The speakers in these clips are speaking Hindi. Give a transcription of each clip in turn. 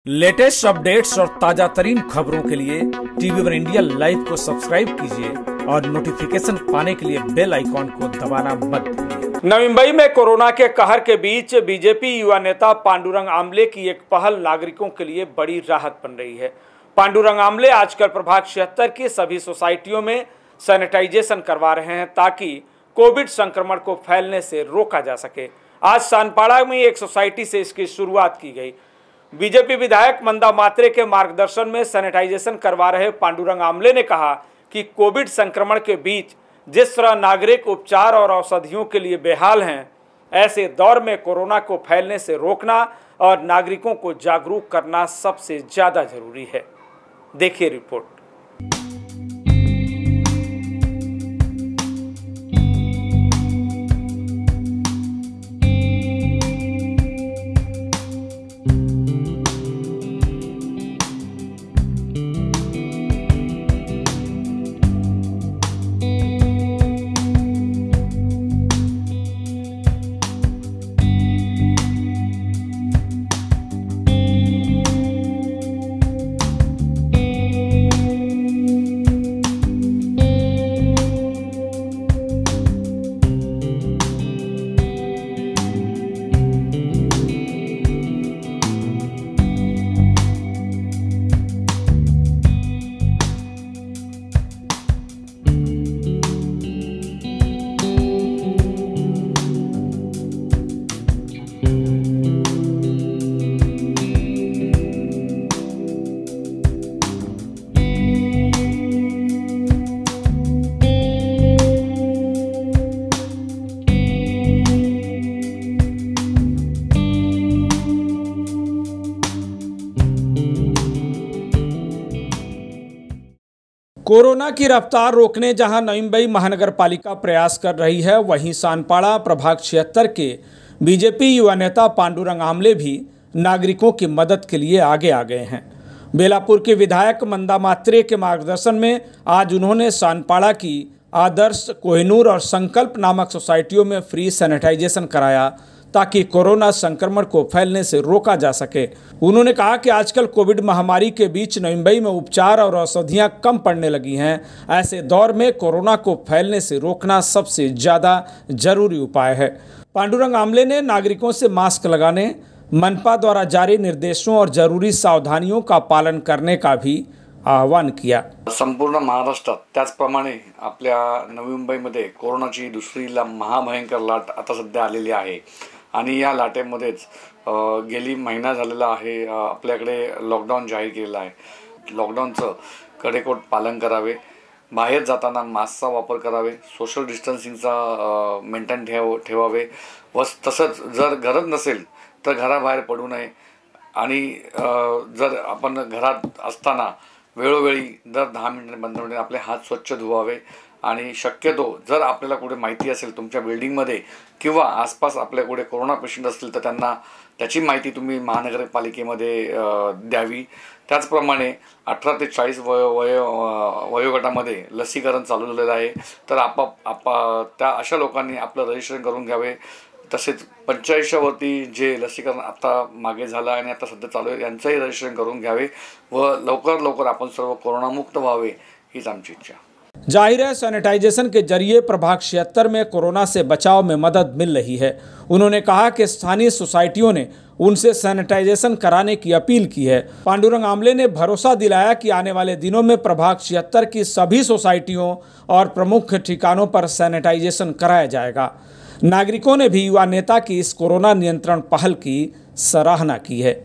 लेटेस्ट अपडेट्स और ताजा तरीन खबरों के लिए टीवी वन इंडिया लाइव को सब्सक्राइब कीजिए और नोटिफिकेशन पाने के लिए बेल आइकॉन को दबाना मत भूलिए। नवी मुंबई में कोरोना के कहर के बीच बीजेपी युवा नेता पांडुरंग आमले की एक पहल नागरिकों के लिए बड़ी राहत बन रही है। पांडुरंग आमले आजकल प्रभाग 76 की सभी सोसाइटियों में सैनिटाइजेशन करवा रहे हैं ताकि कोविड संक्रमण को फैलने से रोका जा सके। आज सानपाड़ा में एक सोसाइटी से इसकी शुरुआत की गई। बीजेपी विधायक मंदा मात्रे के मार्गदर्शन में सैनिटाइजेशन करवा रहे पांडुरंग आमले ने कहा कि कोविड संक्रमण के बीच जिस तरह नागरिक उपचार और औषधियों के लिए बेहाल हैं, ऐसे दौर में कोरोना को फैलने से रोकना और नागरिकों को जागरूक करना सबसे ज्यादा जरूरी है। देखिए रिपोर्ट। कोरोना की रफ्तार रोकने जहां नवी मुंबई महानगर पालिका प्रयास कर रही है, वहीं सानपाड़ा प्रभाग 76 के बीजेपी युवा नेता पांडुरंग आमले भी नागरिकों की मदद के लिए आगे आ गए हैं। बेलापुर के विधायक मंदा मात्रे के मार्गदर्शन में आज उन्होंने सानपाड़ा की आदर्श, कोहिनूर और संकल्प नामक सोसाइटियों में फ्री सैनिटाइजेशन कराया ताकि कोरोना संक्रमण को फैलने से रोका जा सके। उन्होंने कहा कि आजकल कोविड महामारी के बीच नवी मुंबई में उपचार और औषधियां कम पड़ने लगी हैं। ऐसे दौर में कोरोना को फैलने से रोकना सबसे ज़्यादा जरूरी उपाय है। पांडुरंग आमले ने नागरिकों से मास्क लगाने, मनपा द्वारा जारी निर्देशों और जरूरी सावधानियों का पालन करने का भी आह्वान किया। संपूर्ण महाराष्ट्रात त्याचप्रमाणे आपल्या नवी मुंबईमध्ये कोरोनाची दुसरी महाभयंकर लाट आता सध्या आलेली आहे आणि या लाटेमध्येच गेली महिना झालेला आहे आपल्याकडे लॉकडाऊन जाहीर केलेला आहे। लॉकडाऊनचं कडेकोट पालन करावे, बाहेर जाताना मास्कचा वापर करावे, सोशल डिस्टन्सिंगचा मेंटेन ठेवावे व तसंच जर गरज नसेल तर घराबाहेर पडू नये आणि जर आपण घरात असताना वेळोवेळी दर 10 मिनिटांनी 15 मिनिटांनी आपले हात स्वच्छ धुवावे आणि शक्यतो जर आपल्याला कुठे माहिती असेल तुमच्या बिल्डिंगमध्ये किंवा आसपास आपल्या कुठे कोरोना पेशंट असतील तर त्यांना त्याची माहिती तुम्ही महानगरपालिकेमध्ये द्यावी। त्याचप्रमाणे 18 ते 40 वयोगटामध्ये लसीकरण चालू झालेलं आहे, तर त्या अशा लोकांनी आपलं रजिस्ट्रेशन करून घ्यावे। तसेच 45 वरती जे लसीकरण आता मागे झालं आणि आता सध्या चालू आहे यांचंही रजिस्ट्रेशन करून घ्यावे व लवकर आपण सर्व कोरोनामुक्त व्हावे हीच आमची इच्छा। जाहिर है सैनिटाइजेशन के जरिए प्रभाग 76 में कोरोना से बचाव में मदद मिल रही है। उन्होंने कहा कि स्थानीय सोसाइटियों ने उनसे सैनिटाइजेशन कराने की अपील की है। पांडुरंग आमले ने भरोसा दिलाया कि आने वाले दिनों में प्रभाग 76 की सभी सोसाइटियों और प्रमुख ठिकानों पर सैनिटाइजेशन कराया जाएगा। नागरिकों ने भी युवा नेता की इस कोरोना नियंत्रण पहल की सराहना की है।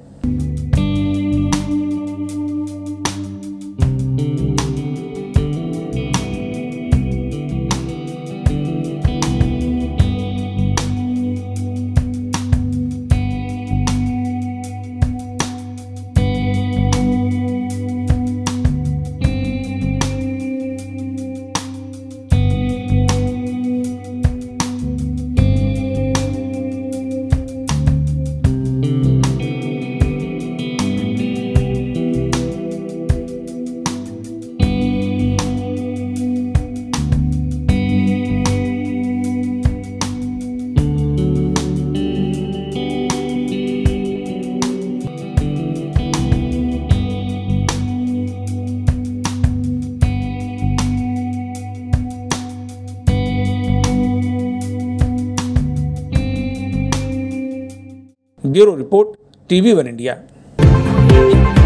Bureau report, TV1 India.